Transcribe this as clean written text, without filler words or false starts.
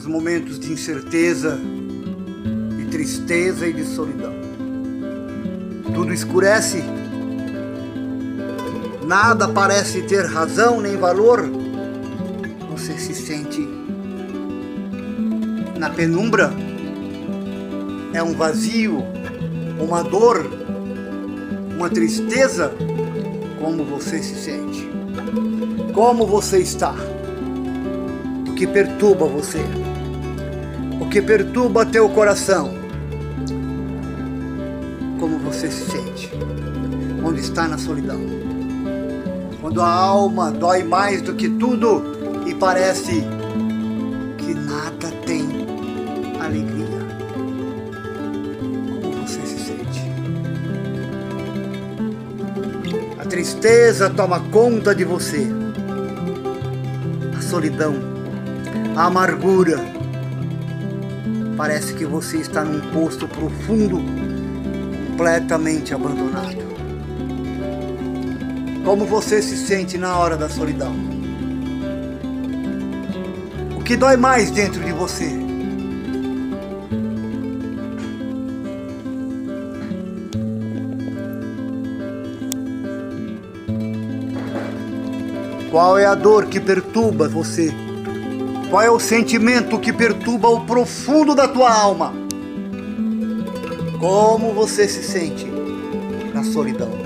os momentos de incerteza, de tristeza e de solidão. Tudo escurece, nada parece ter razão nem valor. Você se sente na penumbra, é um vazio, uma dor, uma tristeza. Como você se sente? Como você está? O que perturba você? O que perturba teu coração? Como você se sente? Quando está na solidão? Quando a alma dói mais do que tudo e parece que nada tem alegria. Como você se sente? A tristeza toma conta de você. A solidão, a amargura. Parece que você está num poço profundo, completamente abandonado. Como você se sente na hora da solidão? O que dói mais dentro de você? Qual é a dor que perturba você? Qual é o sentimento que perturba o profundo da tua alma? Como você se sente na solidão?